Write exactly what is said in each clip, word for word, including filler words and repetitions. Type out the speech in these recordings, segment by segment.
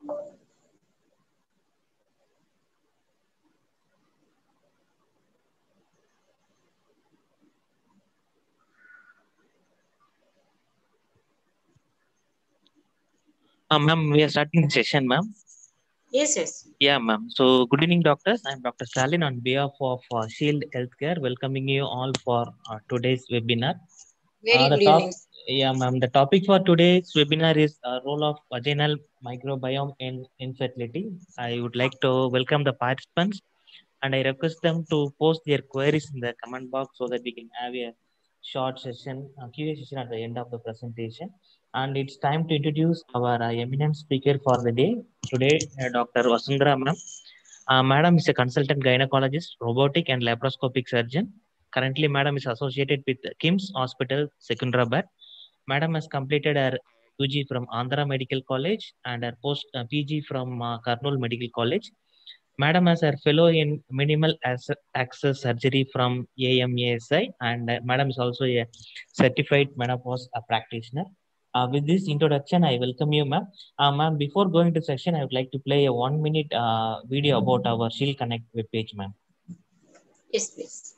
Uh, ma'am, we are starting the session, ma'am. Yes, yes. Yeah, ma'am. So, good evening, doctors. I'm Doctor Stalin on behalf of uh, Shield Healthcare, welcoming you all for uh, today's webinar. Uh, Very the good top, evening. yeah, ma'am. The topic for today's webinar is uh, role of vaginal microbiome in infertility. I would like to welcome the participants, and I request them to post their queries in the comment box so that we can have a short session, a Q A session at the end of the presentation. And it's time to introduce our uh, eminent speaker for the day. Today, uh, Doctor Vasundhara ma'am. Uh, madam is a consultant gynecologist, robotic and laparoscopic surgeon. Currently, Madam is associated with KIMS Hospital, Secunderabad. Madam has completed her U G from Andhra Medical College and her post uh, P G from uh, Kurnool Medical College. Madam has her fellow in minimal As- access surgery from A M A S I, and uh, Madam is also a certified menopause uh, practitioner. Uh, with this introduction, I welcome you, ma'am. Uh, ma'am, before going to session, I would like to play a one minute uh, video about our Shield Connect web page, ma'am. Yes, please.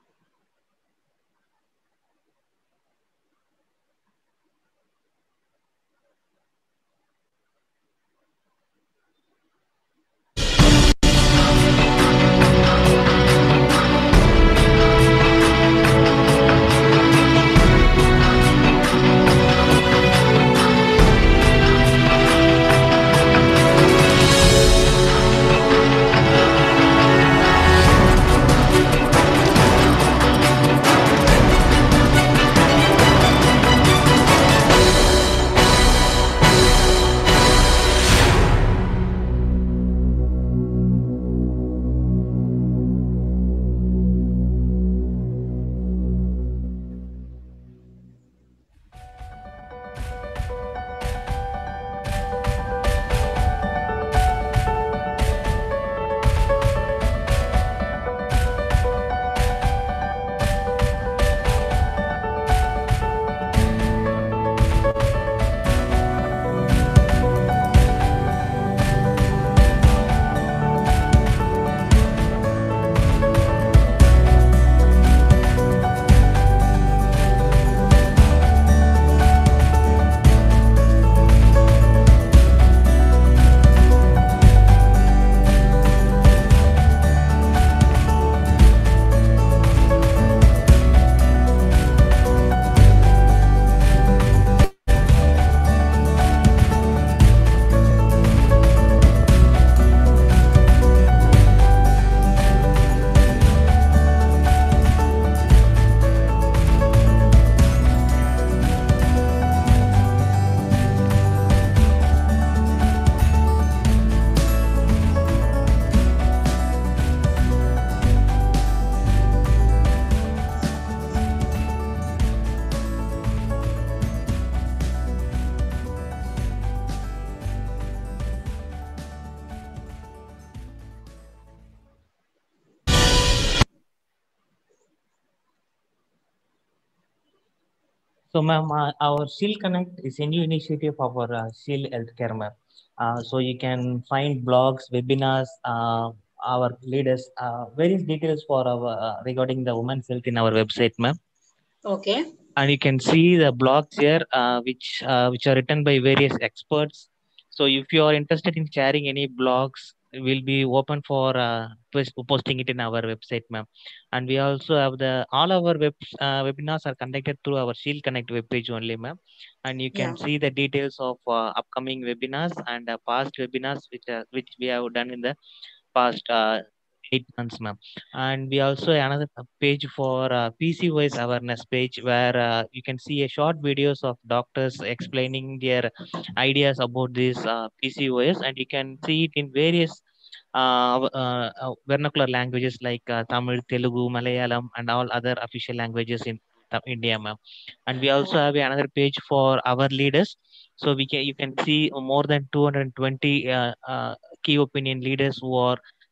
So, ma'am, uh, our Shield Connect is a new initiative of our uh, Shield Healthcare, ma'am. Uh, so you can find blogs, webinars, uh, our leaders, uh, various details for our uh, regarding the women's health in our website, ma'am. Okay. And you can see the blogs here, uh, which uh, which are written by various experts. So if you are interested in sharing any blogs, we'll be open for uh, post- posting it in our website, ma'am. And we also have the all our web uh, webinars are conducted through our Shield Connect webpage only, ma'am. And you Yeah. can see the details of uh, upcoming webinars and uh, past webinars which uh, which we have done in the past uh, eight months, ma'am. And we also have another uh, page for uh, P C O S awareness page where uh, you can see a short videos of doctors explaining their ideas about this uh, P C O S, and you can see it in various uh, uh, uh, vernacular languages like uh, Tamil, Telugu, Malayalam, and all other official languages in uh, India, ma'am. And we also have another page for our leaders. So we can you can see more than two hundred twenty uh, uh, key opinion leaders who are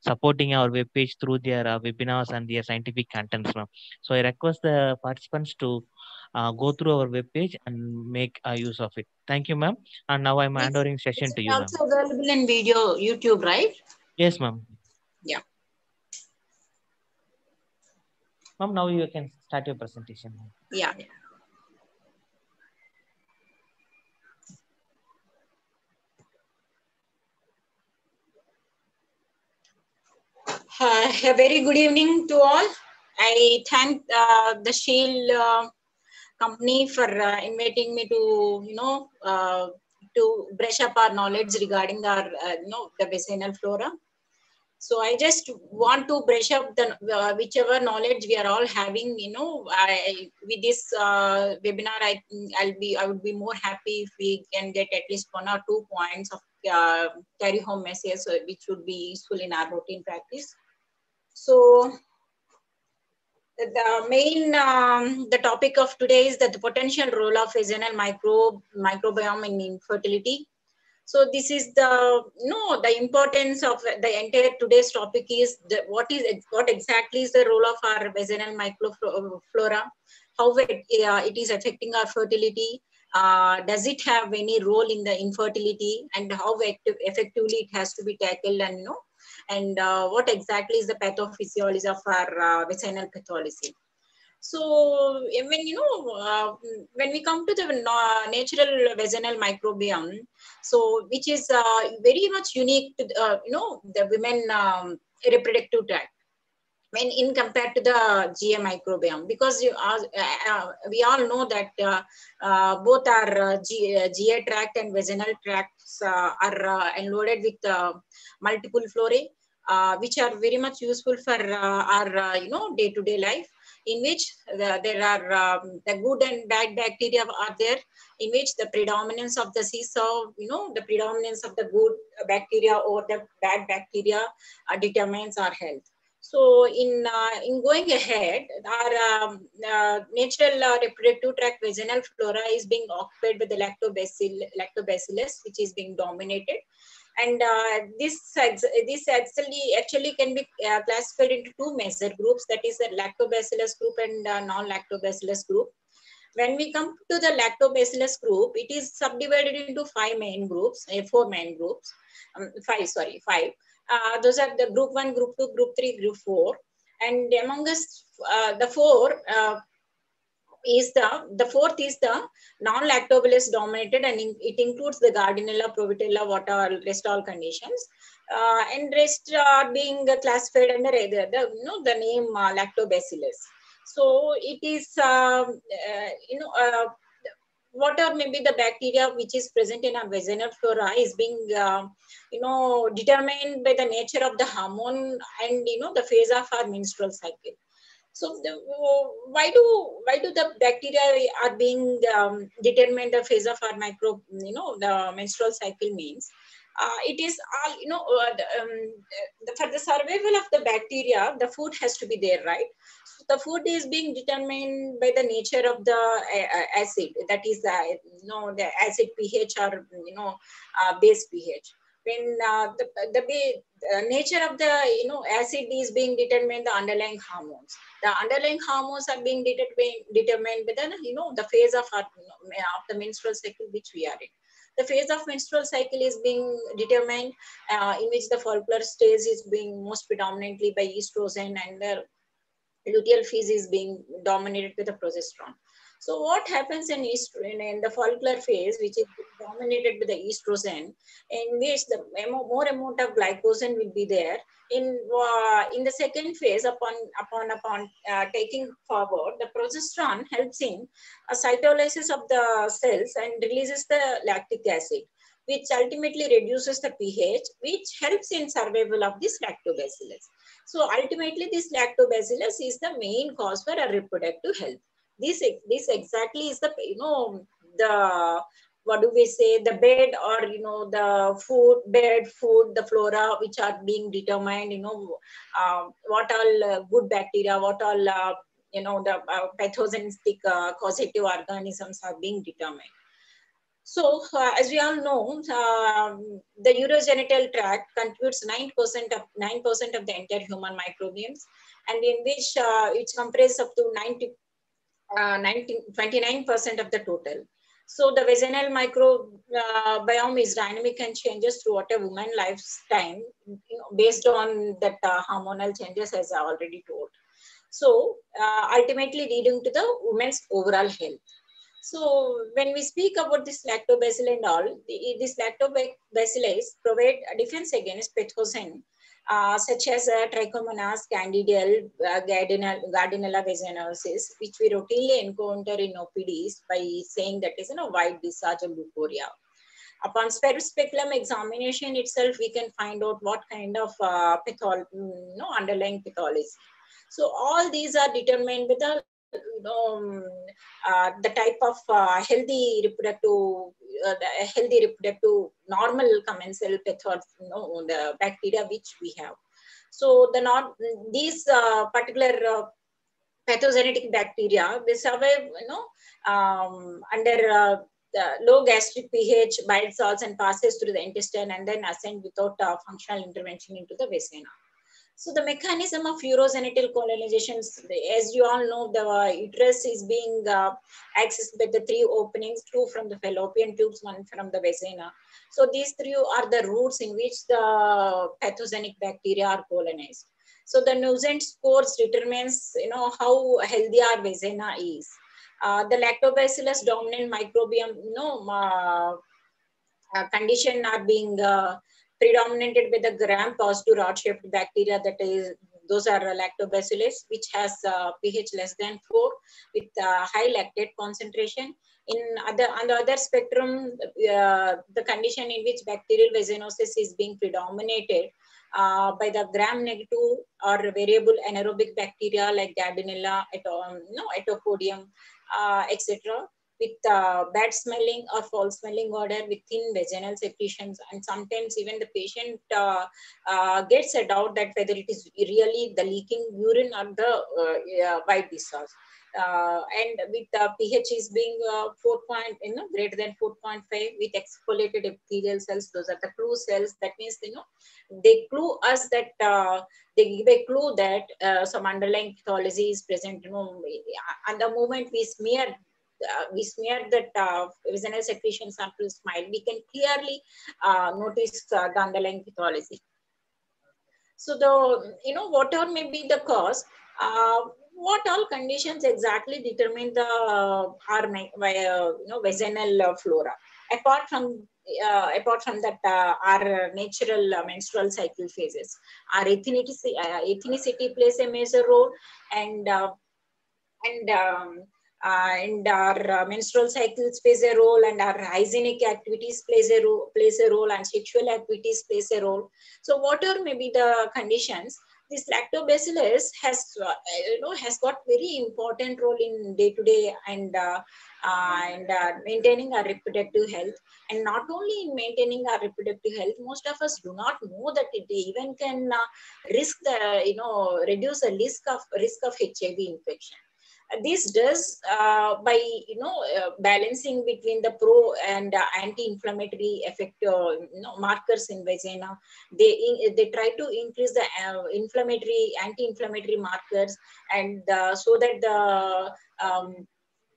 supporting our web page through their uh, webinars and their scientific contents, ma'am. So I request the participants to uh, go through our web page and make uh, use of it. Thank you, ma'am. And now I'm This, handing this session is to you, ma'am. also available in video, YouTube, right? Yes, ma'am. Yeah. Ma'am, now you can start your presentation, ma'am. Yeah. yeah. Uh, a very good evening to all. I thank uh, the Shield uh, company for uh, inviting me to, you know, uh, to brush up our knowledge regarding our, uh, you know, the vaginal flora. So I just want to brush up the uh, whichever knowledge we are all having. You know, I, with this uh, webinar, I I'll be I would be more happy if we can get at least one or two points of uh, carry home messages, uh, which would be useful in our routine practice. So the main um, the topic of today is that the potential role of vaginal microbe microbiome in infertility. So this is the no the importance of the entire today's topic is the, what is what exactly is the role of our vaginal microflora, how it, uh, it is affecting our fertility, uh, does it have any role in the infertility, and how active, effectively it has to be tackled, and you know and uh, what exactly is the pathophysiology of our uh, vaginal pathology. So when you know uh, when we come to the uh, natural vaginal microbiome, so which is uh, very much unique to uh, you know the women um, reproductive tract when in compared to the G A microbiome, because you are, uh, uh, we all know that uh, uh, both our uh, G, uh, G A tract and vaginal tracts uh, are uh, enloaded with uh, multiple flora, uh, which are very much useful for uh, our uh, you know day-to-day life, in which the, there are um, the good and bad bacteria are there, in which the predominance of the seesaw, you know, the predominance of the good bacteria over the bad bacteria uh, determines our health. So in uh, in going ahead, our um, uh, natural uh, reproductive tract vaginal flora is being occupied by the lactobacillus, lactobacillus, which is being dominated, and uh, this this actually actually can be uh, classified into two major groups, that is the lactobacillus group and uh, non-lactobacillus group. When we come to the lactobacillus group, it is subdivided into five main groups, uh, four main groups, um, five, sorry, five. Uh, those are the group one, group two, group three, group four. And among us, uh, the four uh, is the, the fourth is the non-lactobacillus dominated, and in, it includes the Gardnerella, Provitella, what are rest all conditions. Uh, and rest are being classified under the, the, you know, the name uh, lactobacillus. So it is, uh, uh, you know, uh, what are maybe the bacteria which is present in our vaginal flora is being, uh, you know, determined by the nature of the hormone and, you know, the phase of our menstrual cycle. So the, uh, why do why do the bacteria are being um, determined the phase of our micro, you know, the menstrual cycle means? Uh, it is all, you know, uh, the, um, the, for the survival of the bacteria, the food has to be there, right? So the food is being determined by the nature of the uh, acid, that is, uh, you know, the acid pH or, you know, uh, base pH. When uh, the, the uh, nature of the, you know, acid is being determined, the underlying hormones. The underlying hormones are being determined, determined by the, you know, the phase of, our, you know, of the menstrual cycle which we are in. The phase of menstrual cycle is being determined uh, in which the follicular stage is being most predominantly by estrogen, and the luteal phase is being dominated by the progesterone. So what happens in, estrogen, in the follicular phase, which is dominated by the estrogen, in which the more amount of glycogen will be there. In uh, in the second phase, upon upon upon uh, taking forward, the progesterone helps in a cytolysis of the cells and releases the lactic acid, which ultimately reduces the pH, which helps in survival of this lactobacillus. So ultimately, this lactobacillus is the main cause for a reproductive health. This, this exactly is the, you know, the, what do we say, the bed, or, you know, the food, bed, food, the flora, which are being determined, you know, uh, what all uh, good bacteria, what all, uh, you know, the uh, pathogenic uh, causative organisms are being determined. So, uh, as we all know, um, the urogenital tract contributes nine percent of nine percent of the entire human microbiomes, and in which uh, it's comprises up to ninety, uh, ninety, twenty-nine percent of the total. So, the vaginal microbiome uh, is dynamic and changes throughout a woman's lifetime, you know, based on that uh, hormonal changes, as I already told. So, uh, ultimately leading to the woman's overall health. So when we speak about this lactobacilli and all, the, this lactobacillus provide a defense against pathogen uh, such as uh, Trichomonas, Candidal, uh, Gardner, Gardnerella vaginosis, which we routinely encounter in O P Ds by saying that is you know, white discharge of leukorrhea. Upon speculum examination itself, we can find out what kind of uh, pathol- you know, underlying pathology. So all these are determined with the you know, uh, the type of uh, healthy reproductive, uh, the healthy reproductive normal commensal pathol, you know, the bacteria which we have. So the not these uh, particular uh, pathogenetic bacteria, they survive, you know, um, under uh, the low gastric pH, bile salts, and passes through the intestine and then ascend without uh, functional intervention into the vagina. So the mechanism of urogenital colonization, as you all know, the uh, uterus is being uh, accessed by the three openings, two from the fallopian tubes, one from the vagina. So these three are the routes in which the pathogenic bacteria are colonized. So the Nugent scores determines, you know, how healthy our vagina is. Uh, the lactobacillus dominant microbiome, you know, uh, uh, condition are being uh, predominated by the gram-positive rod-shaped bacteria, that is, those are lactobacillus, which has uh, pH less than four with uh, high lactate concentration. In other, on the other spectrum, uh, the condition in which bacterial vaginosis is being predominated uh, by the gram-negative or variable anaerobic bacteria like Gardnerella, um, no, Ectopodium, uh, et cetera, with uh, bad smelling or foul smelling odor within vaginal secretions, and sometimes even the patient uh, uh, gets a doubt that whether it is really the leaking urine or the uh, yeah, white discharge. Uh, and with uh, pH is being uh, four point, you know, greater than four point five with exfoliated epithelial cells, those are the clue cells. That means, you know, they clue us that uh, they give a clue that uh, some underlying pathology is present. You know, and the moment we smear uh, we smear that uh, vaginal secretion sample smile, we can clearly uh, notice uh, the underlying pathology. So the, you know, whatever may be the cause, uh, what all conditions exactly determine the uh, our uh, you know, vaginal uh, flora, apart from uh, apart from that uh, our natural uh, menstrual cycle phases, our ethnicity, uh, ethnicity plays a major role, and uh, and um, uh, and our uh, menstrual cycles plays a role, and our hygienic activities plays a role plays a role and sexual activities plays a role. So whatever may be the conditions, this lactobacillus has uh, you know, has got very important role in day to day and uh, uh, and uh, maintaining our reproductive health. And not only in maintaining our reproductive health, most of us do not know that it even can uh, risk the, you know, reduce the risk of risk of H I V infection. This does uh, by, you know, uh, balancing between the pro and uh, anti-inflammatory effect, uh, you know, markers in vagina. They they try to increase the uh, inflammatory anti-inflammatory markers, and uh, so that the um,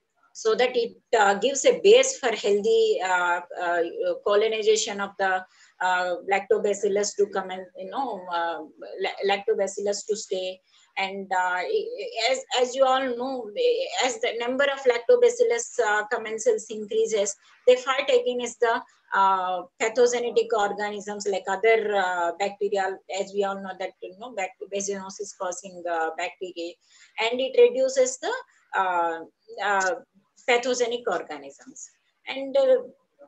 so that it uh, gives a base for healthy uh, uh, colonization of the uh, lactobacillus to come and, you know, uh, lactobacillus to stay. And uh, as, as you all know, as the number of lactobacillus uh, commensals increases, they fight against the uh, pathogenic organisms like other uh, bacteria, as we all know that, you know, vaginosis causing uh, bacteria, and it reduces the uh, uh, pathogenic organisms. And uh,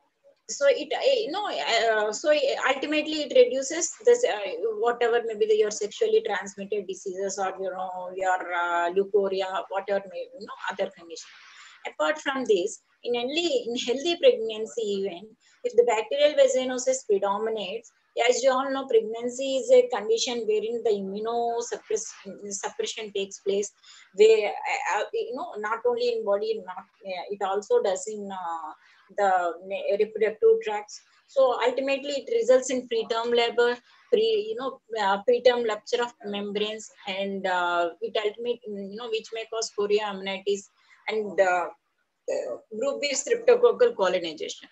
so it uh, you know uh, so ultimately it reduces this uh, whatever maybe the, your sexually transmitted diseases, or, you know, your uh, leukorrhea, whatever may, you know, other condition. Apart from this, in only in healthy pregnancy, even if the bacterial vaginosis predominates, as you all know, pregnancy is a condition wherein the immunosuppression takes place, where uh, uh, you know, not only in body, not uh, it also does in uh, the reproductive tracts. So ultimately it results in preterm labor, pre you know uh, preterm rupture of membranes, and uh, it ultimately, you know which may cause chorioamnitis and uh, uh, group B streptococcal colonization.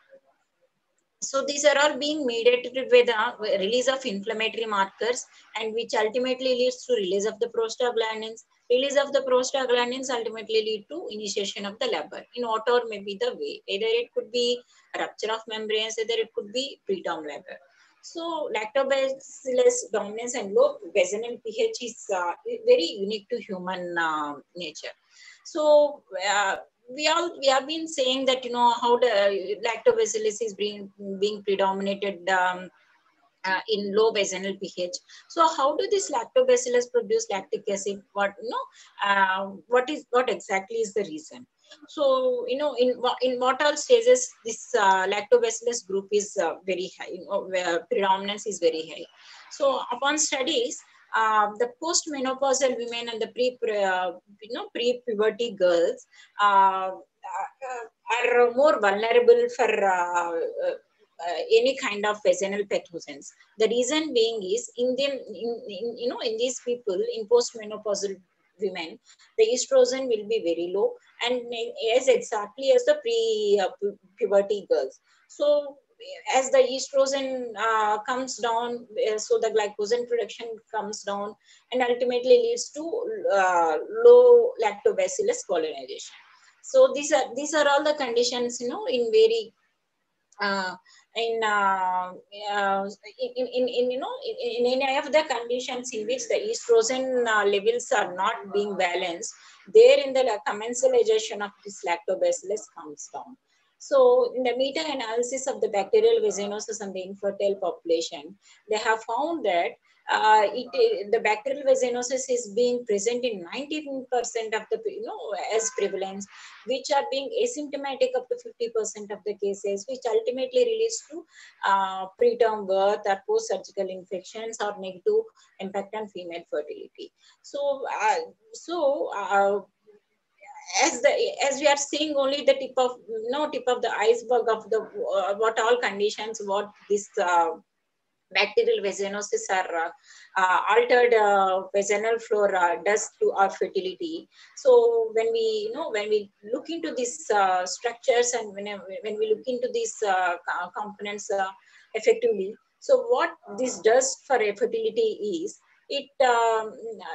So these are all being mediated by the release of inflammatory markers, and which ultimately leads to release of the prostaglandins. Release of the prostaglandins ultimately lead to initiation of the labor in whatever may be the way. Either it could be rupture of membranes, either it could be preterm labor. So lactobacillus dominance and low vaginal pH is uh, very unique to human uh, nature. So uh, we all we have been saying that, you know how the lactobacillus is being being predominated um, uh, in low vaginal pH. So how do this lactobacillus produce lactic acid? What you know uh, what is what exactly is the reason? So, you know in in what all stages this uh, lactobacillus group is uh, very high, you know, where predominance is very high. So upon studies, uh, the postmenopausal women and the pre uh, you know pre-puberty girls uh, uh, are more vulnerable for uh, uh, uh, any kind of vaginal pathogens. The reason being is in them, in, in you know, in these people in postmenopausal women, the estrogen will be very low, and as exactly as the pre-puberty girls. So as the estrogen uh, comes down, uh, so the glycogen production comes down, and ultimately leads to uh, low lactobacillus colonization. So these are these are all the conditions, you know, in very uh, in, uh, uh, in, in, in, you know, in, in any of the conditions in which the estrogen uh, levels are not being balanced, there in the commensalization of this lactobacillus comes down. So in the meta-analysis of the bacterial vaginosis and the infertile population, they have found that uh, it, the bacterial vaginosis is being present in nineteen percent of the, you know, as prevalence, which are being asymptomatic up to fifty percent of the cases, which ultimately leads to uh, preterm birth or post-surgical infections or negative impact on female fertility. So, uh, so uh, as the as we are seeing only the tip of no tip of the iceberg of the uh, what all conditions what this uh, bacterial vaginosis or uh, uh, altered uh, vaginal flora does to our fertility. So when we, you know, when we look into these uh, structures, and when, when we look into these uh, components uh, effectively, so what this does for a fertility is it um,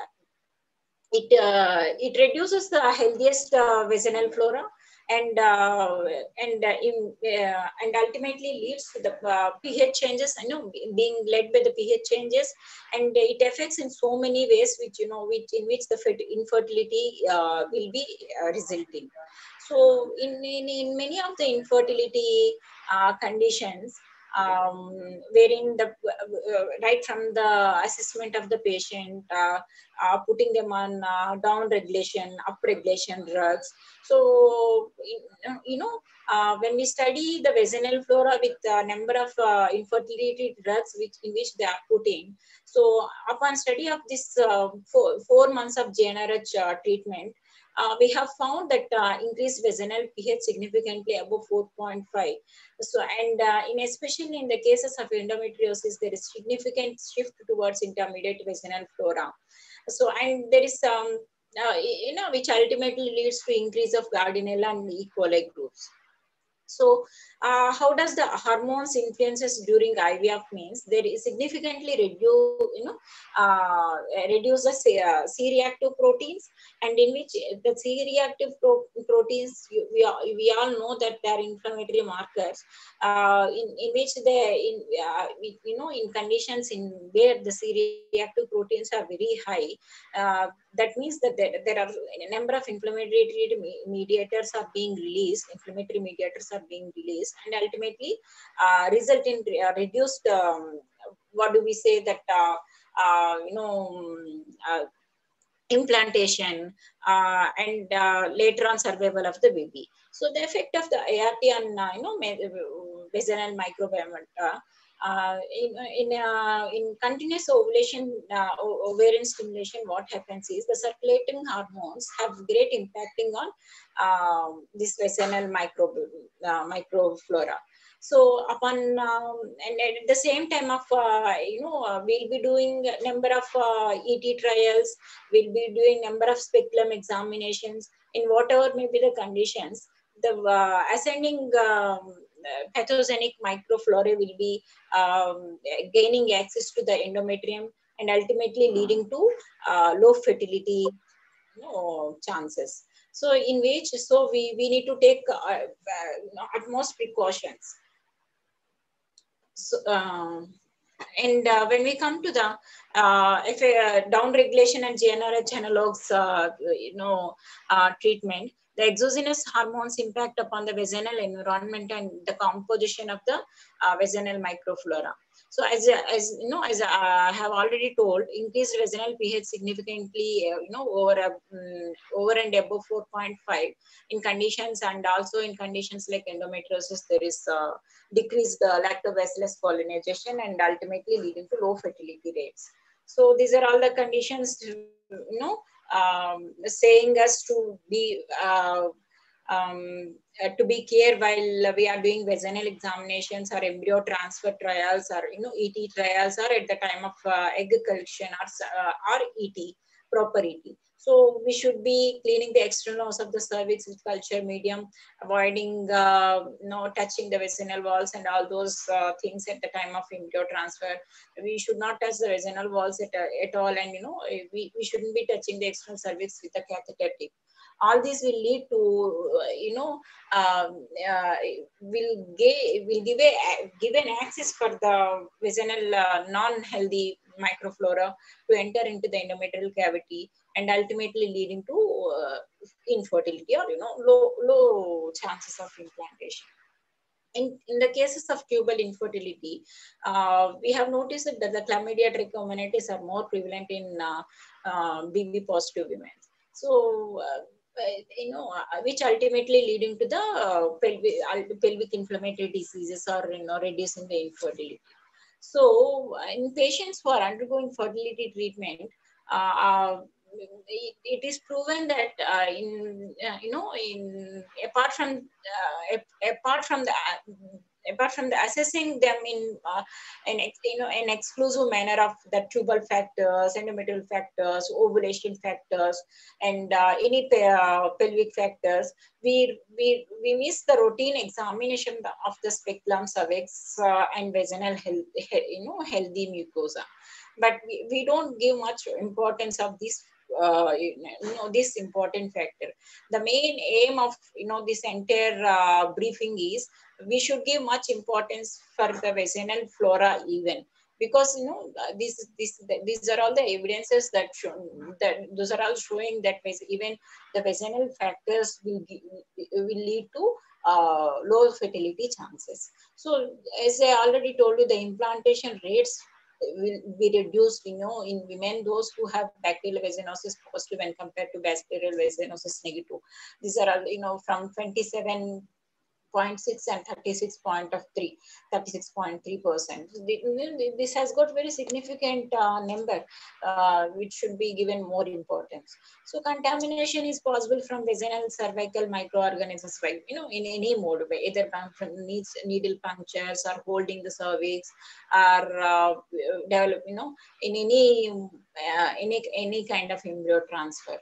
it uh, it reduces the healthiest uh, vaginal flora, and uh, and uh, in, uh, and ultimately leads to the uh, pH changes, you know, being led by the pH changes, and it affects in so many ways, which, you know, which in which the infertility uh, will be uh, resulting. So in, in in many of the infertility uh, conditions, um, wherein the uh, right from the assessment of the patient, uh, uh, putting them on uh, down regulation, up regulation drugs. So, you know, uh, when we study the vaginal flora with a number of uh, infertility drugs which in which they are putting, so upon study of this uh, four, four months of G n R H uh, treatment, uh, we have found that uh, increased vaginal pH significantly above four point five. So, and uh, in especially in the cases of endometriosis, there is significant shift towards intermediate vaginal flora. So, and there is some, um, uh, you know, which ultimately leads to increase of Gardnerella and E. coli groups. So, uh, how does the hormones influences during I V F means there is significantly reduce, you know, uh, reduce the uh, C-reactive proteins, and in which the C-reactive pro proteins, we, are, we all know that they are inflammatory markers, uh, in, in which they, in, uh, you know, in conditions in where the C-reactive proteins are very high, uh, that means that there, there are a number of inflammatory mediators are being released, inflammatory mediators are being released, and ultimately uh, result in uh, reduced, um, what do we say, that, uh, uh, you know, uh, implantation, uh, and uh, later on survival of the baby. So the effect of the A R T on, uh, you know, vaginal microbiome, uh, Uh, in in uh, in continuous ovulation, uh, ovarian stimulation, what happens is the circulating hormones have great impacting on uh, this vaginal micro uh, microflora. So upon um, and at the same time of uh, you know uh, we'll be doing a number of uh, E T trials, we'll be doing number of speculum examinations in whatever may be the conditions. The uh, ascending um, uh, pathogenic microflora will be um, gaining access to the endometrium and ultimately leading to uh, low fertility, you know, chances. So in which, so we, we need to take uh, uh, you know, utmost precautions. So, um, and uh, when we come to the uh, if uh, down regulation and G n R H analogs, uh, you know, uh, treatment, the exogenous hormones impact upon the vaginal environment and the composition of the uh, vaginal microflora. So as, as you know, as I have already told, increased vaginal pH significantly, uh, you know, over, a, um, over and above four point five in conditions, and also in conditions like endometriosis, there is uh, decreased the lactobacillus pollination and ultimately leading to low fertility rates. So these are all the conditions, you know, um, saying us to be uh, um, uh, to be care while we are doing vaginal examinations or embryo transfer trials or, you know, E T trials, or at the time of uh, egg collection, or, uh, or E T, proper E T. So we should be cleaning the external walls of the cervix with culture medium, avoiding uh, you know, touching the vaginal walls and all those uh, things at the time of embryo transfer. We should not touch the vaginal walls at, uh, at all, and you know, we, we shouldn't be touching the external cervix with a catheter tip. All these will lead to, uh, you know, um, uh, will give will give a give an access for the vaginal uh, non-healthy microflora to enter into the endometrial cavity, and ultimately leading to uh, infertility, or, you know, low low chances of implantation. In, in the cases of tubal infertility, uh, we have noticed that the chlamydia trichomoniasis are more prevalent in uh, uh, B B positive women. So, uh, you know, uh, which ultimately leading to the uh, pelvic, uh, pelvic inflammatory diseases, or, you know, reducing the infertility. So, in patients who are undergoing fertility treatment, uh, uh, it, it is proven that uh, in uh, you know, in apart from uh, apart from the uh, apart from the assessing them in uh, an you know, an exclusive manner of the tubal factors, endometrial factors, ovulation factors, and uh, any uh, pelvic factors, we we we miss the routine examination of the speculum, cervix, uh, and vaginal health, you know, healthy mucosa. But we, we don't give much importance of this uh, you know, this important factor. The main aim of, you know, this entire uh, briefing is we should give much importance for the vaginal flora even, because, you know, uh, this this these are all the evidences that show that those are all showing that even the vaginal factors will give, will lead to uh, low fertility chances. So as I already told you, the implantation rates will be reduced, you know, in women those who have bacterial vaginosis positive when compared to bacterial vaginosis negative. These are all, you know, from twenty-seven point six and thirty-six point three, thirty-six point three percent. This has got very significant uh, number, uh, which should be given more importance. So contamination is possible from vaginal cervical microorganisms, right? You know, in any mode, either from needs needle punctures, or holding the cervix, or uh, develop, you know, in any uh, any any kind of embryo transfer.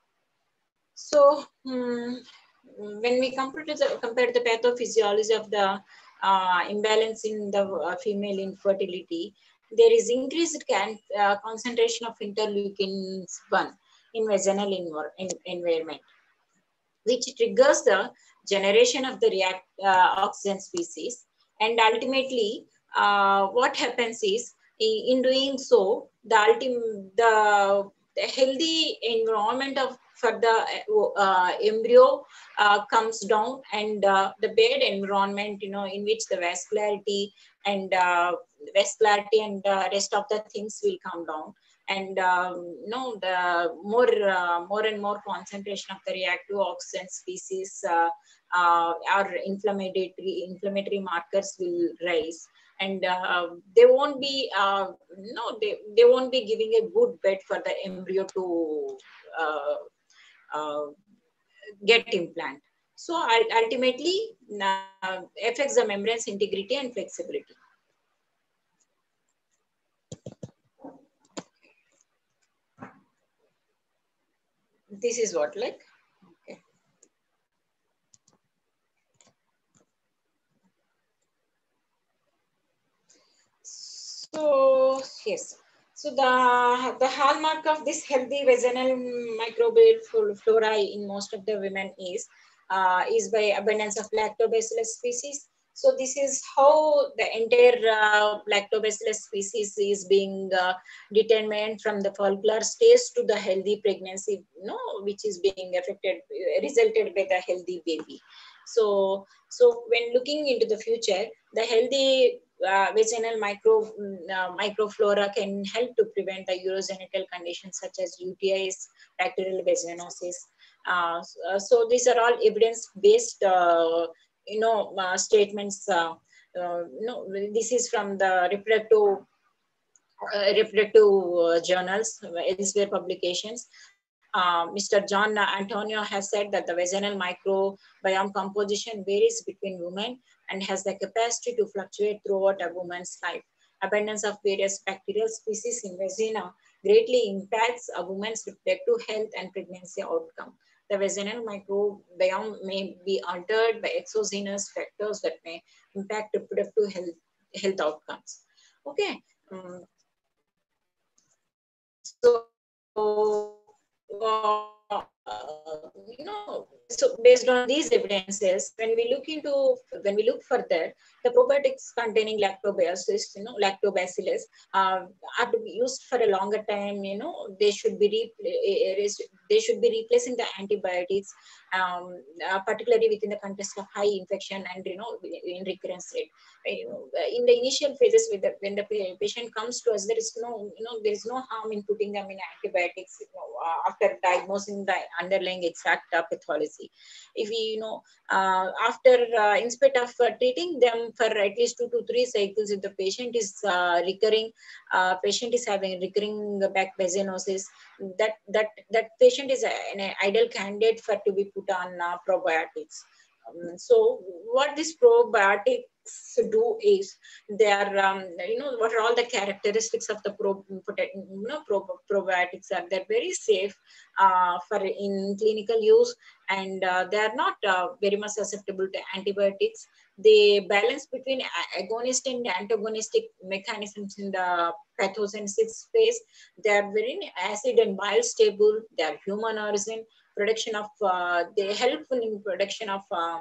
So um, when we compare to the, compare the pathophysiology of the uh, imbalance in the uh, female infertility, there is increased can, uh, concentration of interleukin one in vaginal in, environment, which triggers the generation of the react uh, oxygen species. And ultimately, uh, what happens is, in, in doing so, the ultimate the, the healthy environment of for the uh, embryo uh, comes down, and uh, the bad environment, you know, in which the vascularity and uh, vascularity and uh, rest of the things will come down, and um, you know, the more uh, more and more concentration of the reactive oxygen species uh, uh, or inflammatory inflammatory markers will rise, and uh, they won't be uh, no they, they won't be giving a good bed for the embryo to uh, uh, get implant. So ultimately uh, affects the membrane's integrity and flexibility. This is what like okay. So yes, so the the hallmark of this healthy vaginal microbial flora in most of the women is uh, is by abundance of lactobacillus species. So this is how the entire uh, lactobacillus species is being uh, determined from the follicular stage to the healthy pregnancy, you know, which is being affected, resulted by the healthy baby. So, so when looking into the future, the healthy uh, vaginal micro uh, microflora can help to prevent the urogenital conditions such as U T Is, bacterial vaginosis. Uh, so these are all evidence-based, uh, you know, uh, statements. Uh, uh, you know, this is from the reproductive uh, reproductive uh, journals, elsewhere publications. Uh, Mister John Antonio has said that the vaginal microbiome composition varies between women and has the capacity to fluctuate throughout a woman's life. Abundance of various bacterial species in vagina greatly impacts a woman's reproductive health and pregnancy outcome. The vaginal microbiome may be altered by exogenous factors that may impact reproductive health, health outcomes. Okay. Um, so, uh, you know, so based on these evidences, when we look into, when we look further, the probiotics containing lactobacillus, you know, lactobacillus, uh, are to be used for a longer time. You know, they should be re- they should be replacing the antibiotics, um, uh, particularly within the context of high infection and you know in recurrence rate. You know, in the initial phases, with the, when the patient comes to us, there is no, you know, there is no harm in putting them in antibiotics, you know, uh, after diagnosing the underlying exact uh, pathology. If we, you know, uh, after, uh, in spite of uh, treating them for at least two to three cycles, if the patient is uh, recurring, uh, patient is having recurring back vaginosis, that, that, that patient is an ideal candidate for to be put on uh, probiotics. Um, so what this probiotics do is they are, um, you know, what are all the characteristics of the pro, you know, pro, probiotics are they're very safe uh, for in clinical use, and uh, they are not uh, very much susceptible to antibiotics. They balance between agonist and antagonistic mechanisms in the pathogenesis phase. They are very acid and bile stable. They are human origin. Production of uh, they help in production of uh,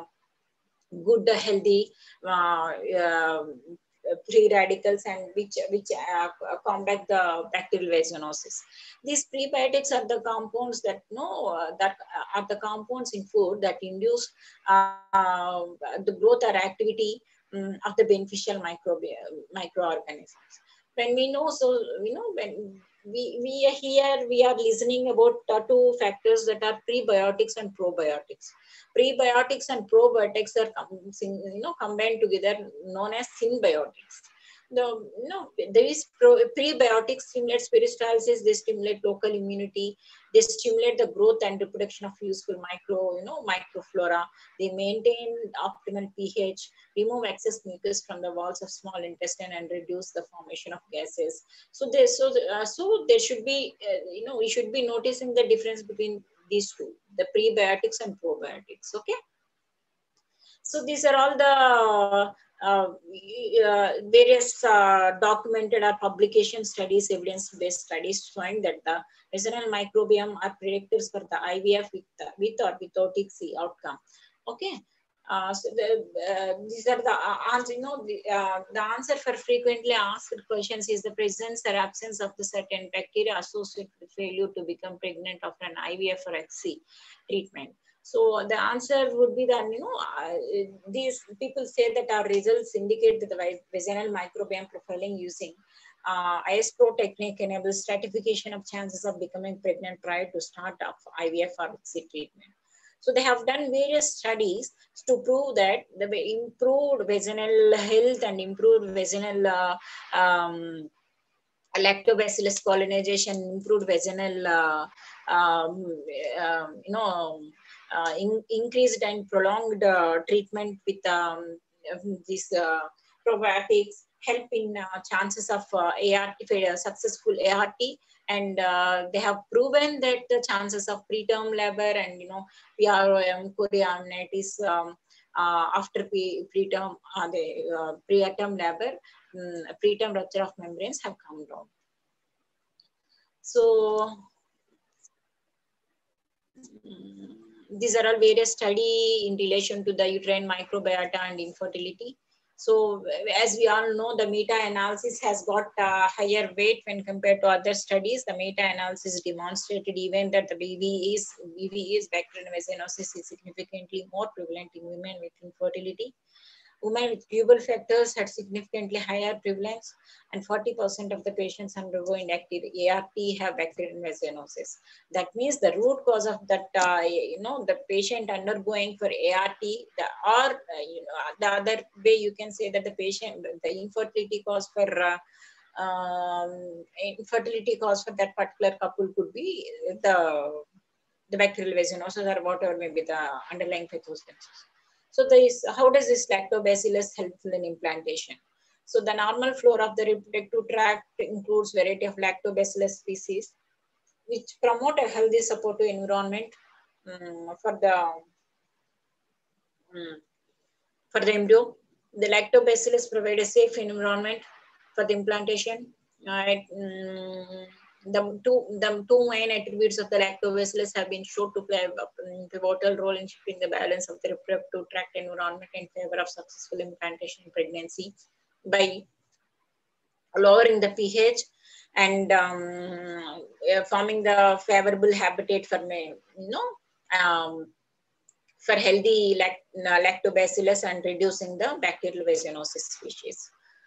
good healthy uh, uh, free radicals, and which which uh, combat the bacterial vaginosis. These prebiotics are the compounds that no uh, that are the compounds in food that induce uh, the growth or activity um, of the beneficial microbe microorganisms. When we know, so you know when we we are here, we are listening about uh, two factors that are prebiotics and probiotics. Prebiotics and probiotics are you know combined together, known as symbiotics. The you know these pro, prebiotics stimulate peristalsis, they stimulate local immunity, they stimulate the growth and reproduction of useful micro you know microflora. They maintain optimal pH, remove excess mucus from the walls of small intestine, and reduce the formation of gases. So there, so uh, so there should be uh, you know we should be noticing the difference between these two, the prebiotics and probiotics. Okay. So these are all the uh, uh, various uh, documented or publication studies, evidence-based studies showing that the vaginal microbiome are predictors for the I V F with, with or without I C S I outcome. Okay. Uh, so the, uh, these are the uh, answer, you know, the, uh, the answer for frequently asked questions is the presence or absence of the certain bacteria associated with failure to become pregnant after an I V F or X C treatment. So the answer would be that, you know, uh, these people say that our results indicate that the vaginal microbiome profiling using uh, I S P R O technique enables stratification of chances of becoming pregnant prior to start of I V F or X C treatment. So they have done various studies to prove that the improved vaginal health and improved vaginal uh, um, lactobacillus colonization, improved vaginal, uh, um, uh, you know, uh, in, increased and prolonged uh, treatment with um, these uh, probiotics help in uh, chances of uh, A R T, for, uh, successful A R T, and uh, they have proven that the chances of preterm labor and you know P R O M, chorioamnitis um, uh, after pre- preterm, uh, the uh, preterm labor, um, preterm rupture of membranes have come down. So mm, these are all various study in relation to the uterine microbiota and infertility. So as we all know, the meta-analysis has got a higher weight when compared to other studies. The meta-analysis demonstrated even that the B V is, B V is bacterial vaginosis is significantly more prevalent in women with infertility. Women with tubal factors had significantly higher prevalence, and forty percent of the patients undergoing active A R T have bacterial vaginosis. That means the root cause of that, uh, you know, the patient undergoing for A R T, the, or, uh, you know, the other way you can say that the patient, the infertility cause for uh, um, infertility cause for that particular couple could be the, the bacterial vaginosis or whatever may be the underlying pathogenesis. So this, how does this lactobacillus helpful in implantation? So the normal flora of the reproductive tract includes variety of lactobacillus species, which promote a healthy supportive environment um, for the um, for the embryo. The lactobacillus provide a safe environment for the implantation. Right? Um, the two the two main attributes of the lactobacillus have been shown to play a pivotal role in shifting the balance of the reproductive tract environment in favor of successful implantation in pregnancy by lowering the pH and um, uh, forming the favorable habitat for me, you know, um, for healthy lact lactobacillus and reducing the bacterial vaginosis species.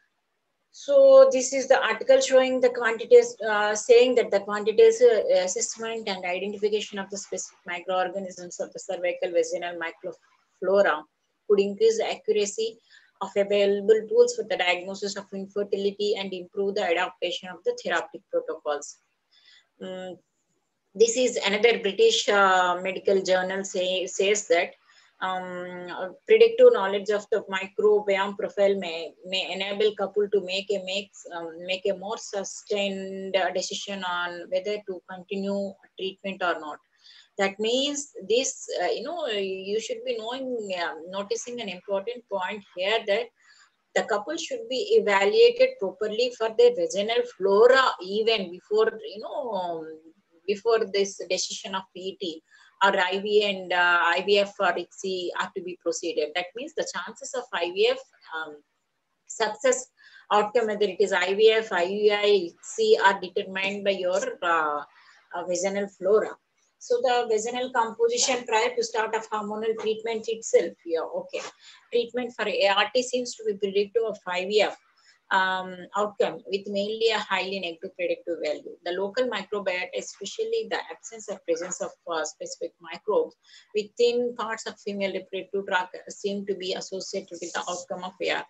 So this is the article showing the quantities, uh, saying that the quantities uh, assessment and identification of the specific microorganisms of the cervical vaginal microflora could increase the accuracy of available tools for the diagnosis of infertility and improve the adaptation of the therapeutic protocols. Um, this is another British uh, medical journal say, says that um, predictive knowledge of the microbiome profile may, may enable couple to make a make, um, make a more sustained uh, decision on whether to continue treatment or not. That means this, uh, you know, you should be knowing, uh, noticing an important point here that the couple should be evaluated properly for their vaginal flora even before, you know, before this decision of P T or I V and uh, I V F or I C C are to be proceeded. That means the chances of I V F um, success outcome, whether it is I V F, I U I, I C C are determined by your uh, uh, vaginal flora. So the vaginal composition prior to start of hormonal treatment itself, yeah, okay. Treatment for A R T seems to be predictive of I V F um, outcome with mainly a highly negative predictive value. The local microbiota, especially the absence or presence of uh, specific microbes within parts of female reproductive tract, seem to be associated with the outcome of A R T.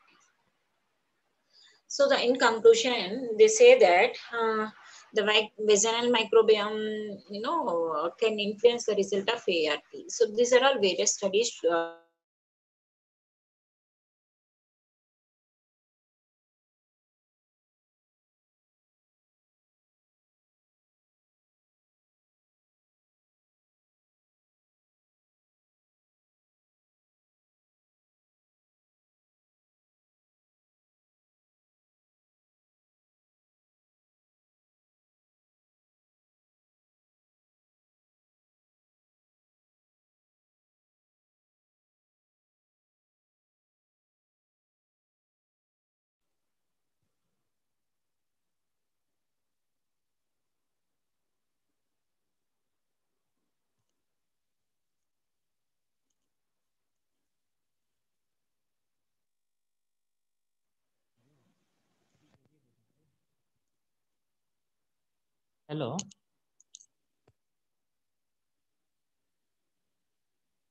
So the, in conclusion, they say that uh, the vaginal microbiome, you know, can influence the result of A R T. So these are all various studies uh, Hello.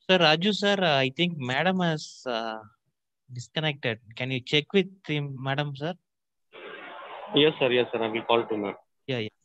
Sir Raju sir, uh, I think madam has uh, disconnected. Can you check with him, madam sir? Yes, sir. Yes, sir. I will call to ma'am. Yeah, yeah.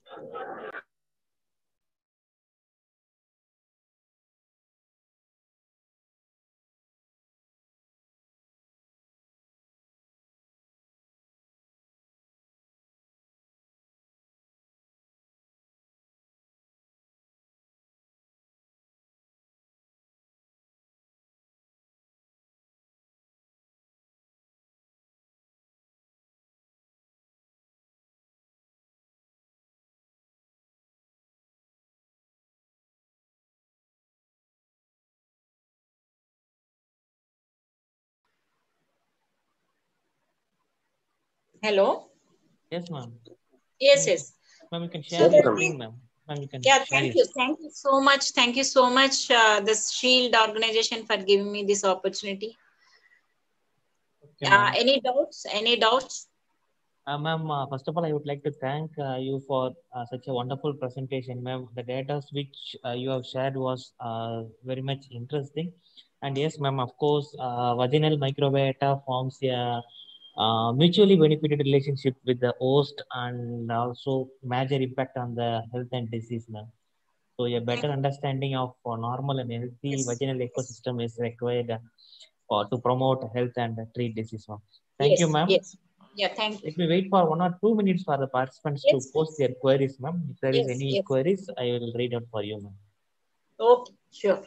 Hello. Yes, ma'am. Yes, Ma'am, you can, yes. ma'am, you can So share Yes, your the ma'am. thing, screen, ma'am. Ma'am, you can yeah, share thank your you, screen. thank you so much, thank you so much, uh, this Shield organization for giving me this opportunity. Okay, Uh, ma'am. any doubts? Any doubts? Uh, ma'am, uh, first of all, I would like to thank uh, you for uh, such a wonderful presentation, ma'am. The data which uh, you have shared was uh, very much interesting. And yes, ma'am, of course, uh, vaginal microbiota forms a uh, mutually benefited relationship with the host and also major impact on the health and disease, ma'am. So a better understanding of uh, normal and healthy Yes, vaginal yes, ecosystem is required uh, to promote health and treat disease, ma'am. Thank you, yes, ma'am. yes. Yeah, thank you. Let me wait for one or two minutes for the participants to Yes, post please. their queries, ma'am. If there is Yes, any yes. queries, I will read out for you, ma'am. Okay, sure.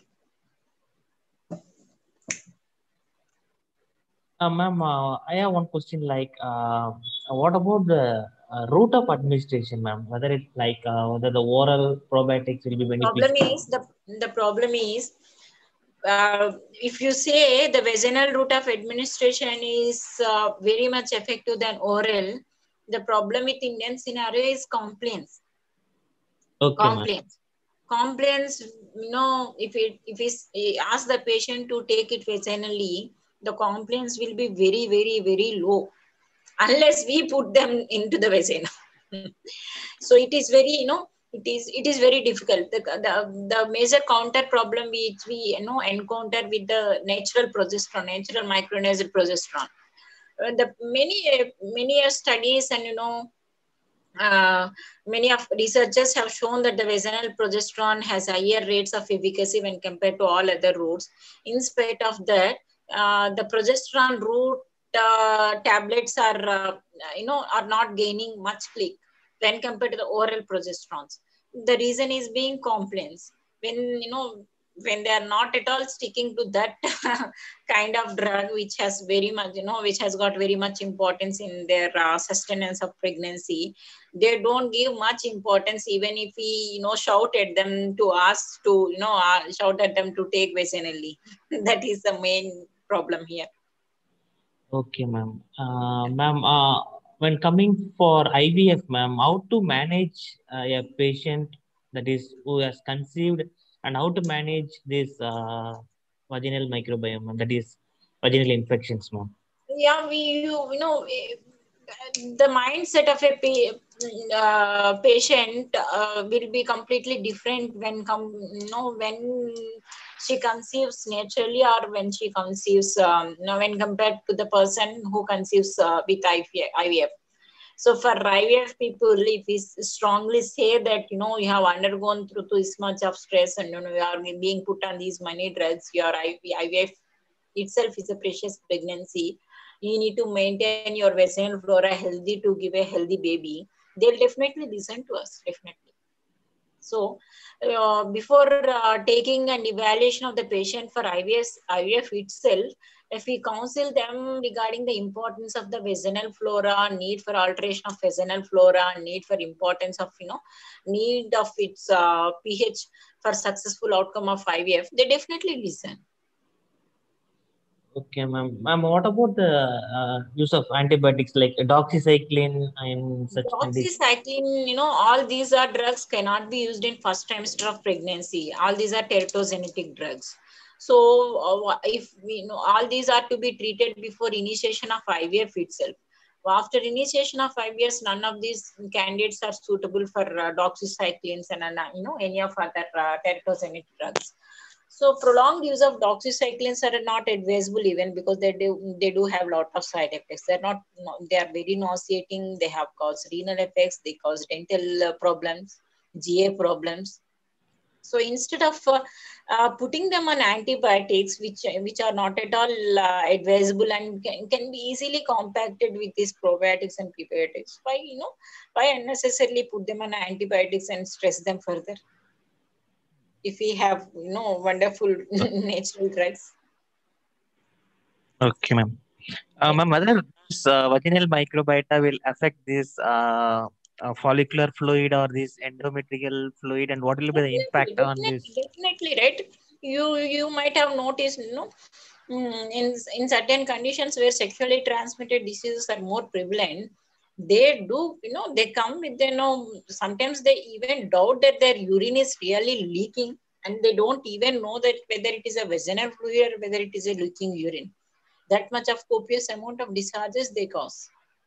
Uh, ma'am, uh, I have one question like, uh, what about the uh, route of administration, ma'am? Whether it's like uh, whether the oral probiotics will be Problem beneficial. is the the problem is uh, if you say the vaginal route of administration is uh, very much effective than oral, the problem with Indian scenario is compliance. Okay, ma'am. Compliance. Compliance, you know, if it if we ask the patient to take it vaginally, the compliance will be very, very, very low unless we put them into the vagina. So it is very, you know, it is it is very difficult. The, the, the major counter problem which we, you know, encounter with the natural progesterone, natural micronized progesterone. Uh, the many uh, many uh, studies and, you know, uh, many of researchers have shown that the vaginal progesterone has higher rates of efficacy when compared to all other routes. In spite of that, uh, the progesterone route uh, tablets are, uh, you know, are not gaining much click when compared to the oral progesterones. The reason is being compliance. When, you know, when they are not at all sticking to that kind of drug, which has very much, you know, which has got very much importance in their uh, sustenance of pregnancy, they don't give much importance even if we, you know, shout at them to ask to, you know, uh, shout at them to take vaginally. That is the main problem here. Okay, ma'am. Uh, ma'am, uh, when coming for I V F, ma'am, how to manage uh, a patient that is who has conceived and how to manage this uh, vaginal microbiome, ma'am, that is vaginal infections, ma'am. Yeah, we, you, you know, eh, the mindset of a pa- uh, patient uh, will be completely different when come, you know, when she conceives naturally or when she conceives, um, you know, when compared to the person who conceives uh, with I V F. So for I V F people, if we strongly say that, you know, you have undergone through this much of stress and, you know, you are being put on these many drugs, your I V F itself is a precious pregnancy. You need to maintain your vaginal flora healthy to give a healthy baby. They'll definitely listen to us, definitely. So, uh, before uh, taking an evaluation of the patient for I V F, I V F itself, if we counsel them regarding the importance of the vaginal flora, need for alteration of vaginal flora, need for importance of, you know, need of its uh, pH for successful outcome of I V F, they definitely listen. Okay, ma'am. Ma'am, what about the uh, use of antibiotics like doxycycline and such and this? Doxycycline, you know, all these are drugs cannot be used in first trimester of pregnancy. All these are teratogenetic drugs. So, uh, if we know, all these are to be treated before initiation of I V F itself. After initiation of I V F, none of these candidates are suitable for uh, doxycyclines and uh, you know, any of other uh, teratogenic drugs. So prolonged use of doxycyclines are not advisable even because they do they do have a lot of side effects. They're not they are very nauseating. They have caused renal effects. They cause dental uh, problems, G A problems. So instead of uh, uh, putting them on antibiotics, which which are not at all uh, advisable and can, can be easily compacted with these probiotics and prebiotics, why you know why unnecessarily put them on antibiotics and stress them further? If we have you know wonderful natural drugs. Okay, ma'am. Uh, Yeah. ma'am, whether this uh, vaginal microbiota will affect this uh, uh, follicular fluid or this endometrial fluid, and what will be the Definitely, impact on definitely, this? definitely, right? You you might have noticed, you know, mm, in in certain conditions where sexually transmitted diseases are more prevalent, they do, you know, they come with, you know, sometimes they even doubt that their urine is really leaking, and they don't even know that whether it is a vaginal fluid or whether it is a leaking urine. That much of copious amount of discharges they cause.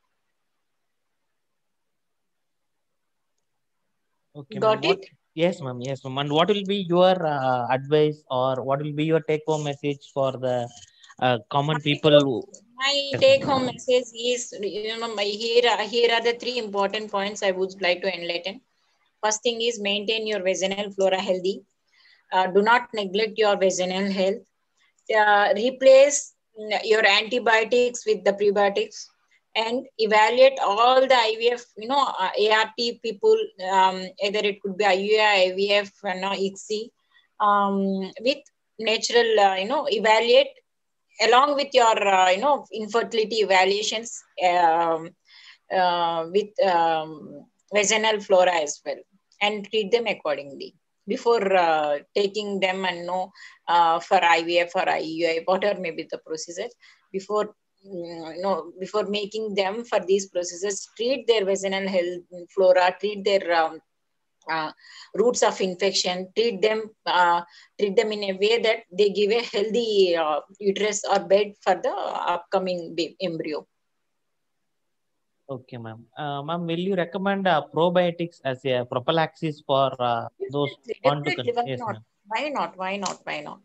Okay, ma'am. Got What? it? Yes, ma'am. Yes, ma'am. And what will be your uh, advice or what will be your take-home message for the uh, common My people? take, Who... my Yes, ma'am. take home message is, you know, my, here, are- here are the three important points I would like to enlighten. First thing is maintain your vaginal flora healthy. Uh, do not neglect your vaginal health. Uh, replace mm, your antibiotics with the prebiotics and evaluate all the I V F, you know, uh, A R T people, um, either it could be I U I, I V F, you know, I C S I, um, with natural, uh, you know, evaluate along with your uh, you know infertility evaluations um, uh, with um, vaginal flora as well, and treat them accordingly before uh, taking them and know uh, for I V F or I U I, whatever may be the procedure. Before mm, you know before making them for these processes, treat their vaginal health flora, treat their um, uh, roots of infection, treat them uh, treat them in a way that they give a healthy uh, uterus or bed for the upcoming ba- embryo. Okay, ma'am. Uh, ma'am, will you recommend uh, probiotics as a prophylaxis for uh, those Definitely, want to definitely. con? Why Yes, not? ma'am. Why not? Why not? Why not?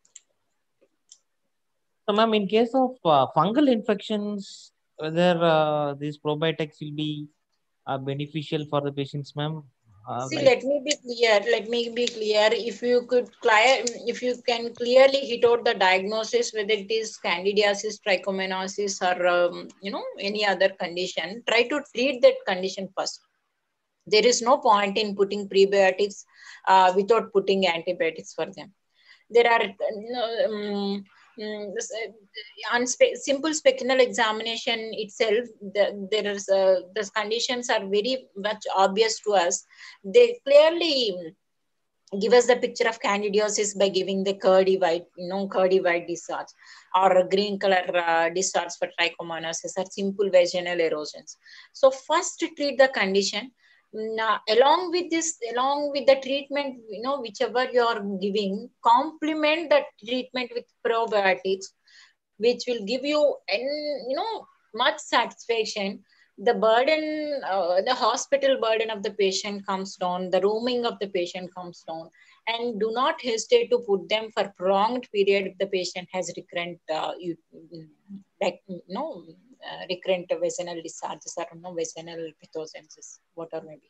So, ma'am, in case of uh, fungal infections, whether uh, these probiotics will be uh, beneficial for the patients, ma'am? Uh, See, like, let me be clear. Let me be clear. If you could clear, if you can clearly hit out the diagnosis, whether it is candidiasis, trichomoniasis, or um, you know any other condition, try to treat that condition first. There is no point in putting prebiotics uh, without putting antibiotics for them. There are um, um, on spe- simple specinal examination itself, the, there is uh, the conditions are very much obvious to us. They clearly give us the picture of candidiosis by giving the curdy white, you know, curdy white discharge, or a green color uh, discharge for trichomoniasis, or simple vaginal erosions. So first treat the condition. Now, along with this, along with the treatment, you know, whichever you are giving, complement the treatment with probiotics, which will give you, and you know, much satisfaction. The burden, uh, the hospital burden of the patient comes down, the roaming of the patient comes down, and do not hesitate to put them for prolonged period if the patient has recurrent, uh, you, like, you know, uh, recurrent vaginal discharges or no vaginal pithosis, whatever may be.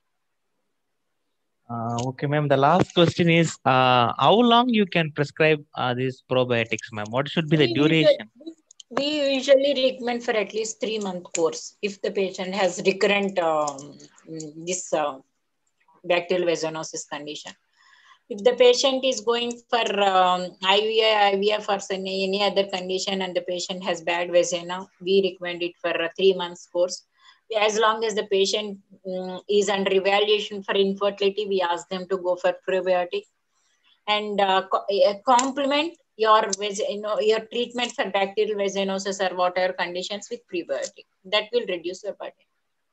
uh, okay, ma'am. The last question is, uh, how long you can prescribe uh, these probiotics, ma'am? What should be We the usually, duration? we usually recommend for at least three month course if the patient has recurrent um, this uh, bacterial vaginosis condition. If the patient is going for um, I V I, I V F or any, any other condition and the patient has bad vagina, we recommend it for a three months course. As long as the patient um, is under evaluation for infertility, we ask them to go for probiotic and uh, co- uh, complement your vag- you know, your treatment for bacterial vaginosis or whatever conditions with prebiotic. That will reduce the burden.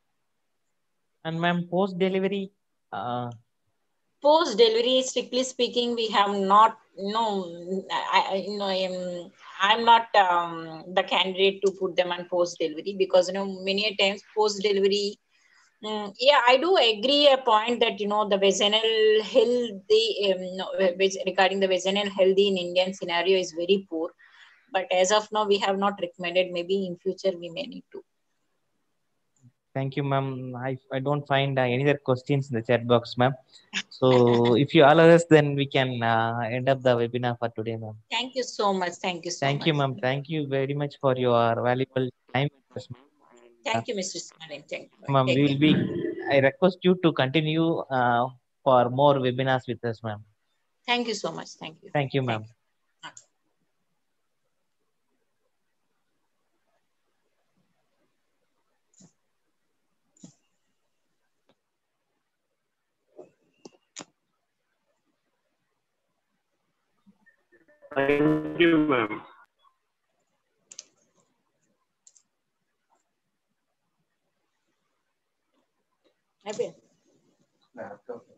And ma'am, post delivery, uh, Post delivery, strictly speaking, we have not, no, I, I you know, I'm, I'm not um, the candidate to put them on post delivery, because you know many a times post delivery Mm, yeah, I do agree a point that you know the vaginal healthy um, no, veg- regarding the vaginal healthy in Indian scenario is very poor. But as of now, we have not recommended. Maybe in future we may need to. Thank you, ma'am. I, I don't find uh, any other questions in the chat box, ma'am. So if you allow us, then we can uh, end up the webinar for today, ma'am. Thank you so much. Thank you so Thank much. you, ma'am. Thank you very much for your valuable time with us, ma'am. And, uh, Thank you, Mister Smalin. Thank you. ma'am, Take we care. will be. I request you to continue uh, for more webinars with us, ma'am. Thank you so much. Thank you. Thank you, Thank ma'am. you. Thank you, ma'am. Okay.